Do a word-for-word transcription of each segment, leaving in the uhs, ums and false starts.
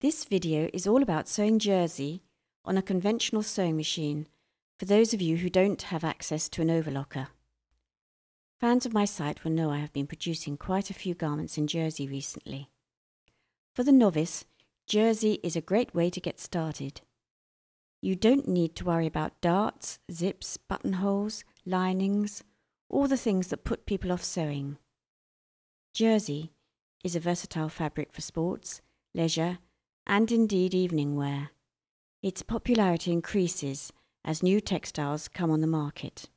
This video is all about sewing jersey on a conventional sewing machine for those of you who don't have access to an overlocker. Fans of my site will know I have been producing quite a few garments in jersey recently. For the novice, jersey is a great way to get started. You don't need to worry about darts, zips, buttonholes, linings, all the things that put people off sewing. Jersey is a versatile fabric for sports, leisure, and indeed evening wear. Its popularity increases as new textiles come on the market.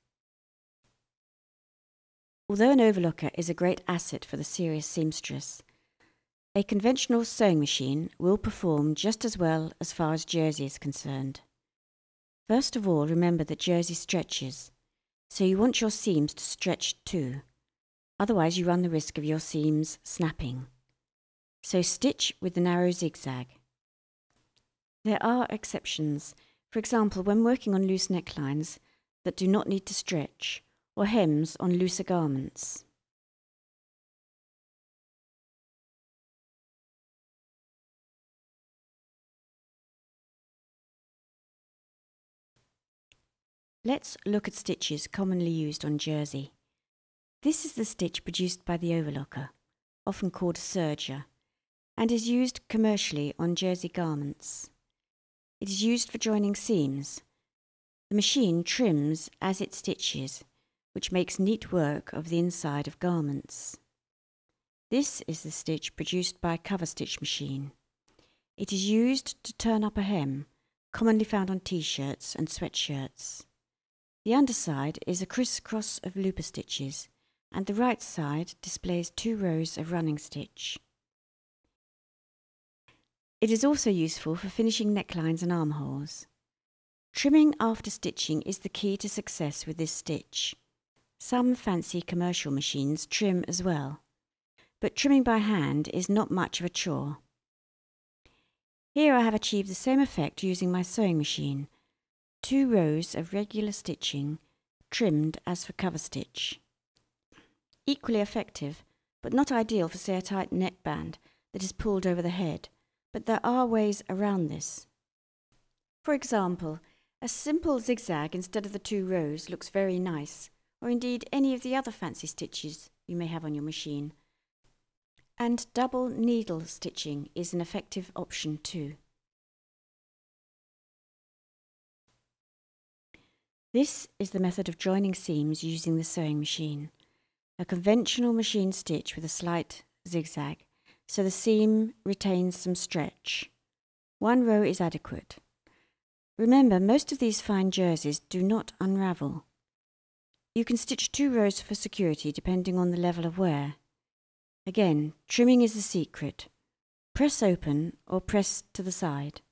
Although an overlocker is a great asset for the serious seamstress, a conventional sewing machine will perform just as well as far as jersey is concerned. First of all, remember that jersey stretches, so you want your seams to stretch too. Otherwise you run the risk of your seams snapping. So stitch with the narrow zigzag. There are exceptions, for example when working on loose necklines that do not need to stretch, or hems on looser garments. Let's look at stitches commonly used on jersey. This is the stitch produced by the overlocker, often called a serger, and is used commercially on jersey garments. It is used for joining seams. The machine trims as it stitches, which makes neat work of the inside of garments. This is the stitch produced by a cover stitch machine. It is used to turn up a hem, commonly found on t-shirts and sweatshirts. The underside is a criss-cross of looper stitches, and the right side displays two rows of running stitch. It is also useful for finishing necklines and armholes. Trimming after stitching is the key to success with this stitch. Some fancy commercial machines trim as well, but trimming by hand is not much of a chore. Here I have achieved the same effect using my sewing machine. Two rows of regular stitching, trimmed as for cover stitch. Equally effective, but not ideal for say a tight neckband that is pulled over the head. But there are ways around this. For example, a simple zigzag instead of the two rows looks very nice, or indeed any of the other fancy stitches you may have on your machine. And double needle stitching is an effective option too. This is the method of joining seams using the sewing machine. A conventional machine stitch with a slight zigzag, so the seam retains some stretch. One row is adequate. Remember, most of these fine jerseys do not unravel. You can stitch two rows for security depending on the level of wear. Again, trimming is the secret. Press open or press to the side.